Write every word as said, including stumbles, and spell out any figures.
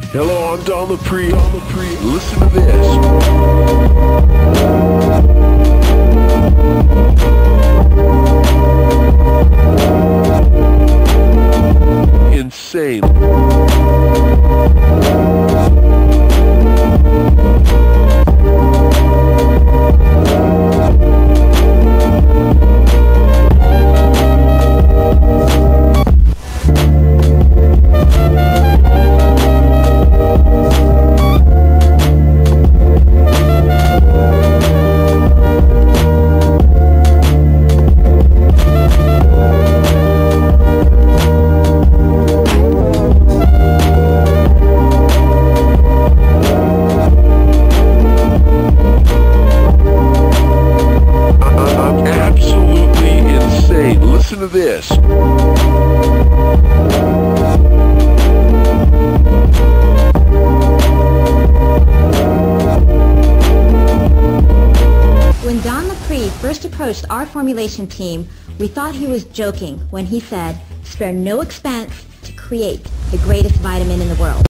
Hello, I'm Don Lapri. Don Lapri. Listen to this. Insane. Listen to this. When Don Lapri first approached our formulation team, we thought he was joking when he said, "Spare no expense to create the greatest vitamin in the world."